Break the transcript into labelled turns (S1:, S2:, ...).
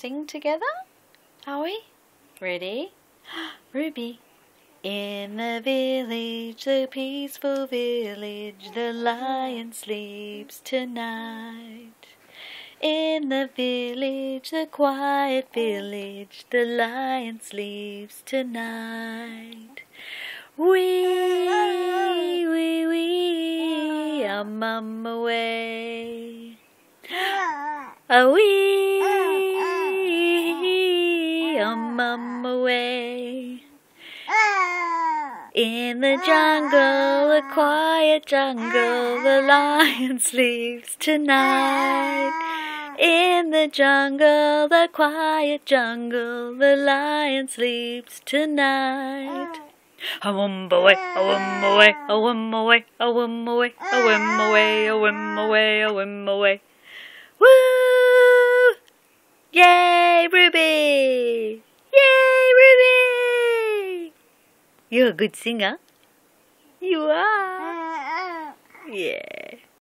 S1: sing together? Are we? Ready? Ruby. In the village, the peaceful village, the lion sleeps tonight. In the village, the quiet village, the lion sleeps tonight. Wee, wee, wee, I'm on my way. A wee, I'm on my way. In the jungle, the quiet jungle, the lion sleeps tonight. In the jungle, the quiet jungle, the lion sleeps tonight. I wum away, I wum away, I wum away, I wum away, I wum away, I wum away, I wum away. Woo! Yay, Ruby! Yay, Ruby! You're a good singer. You are. Yeah.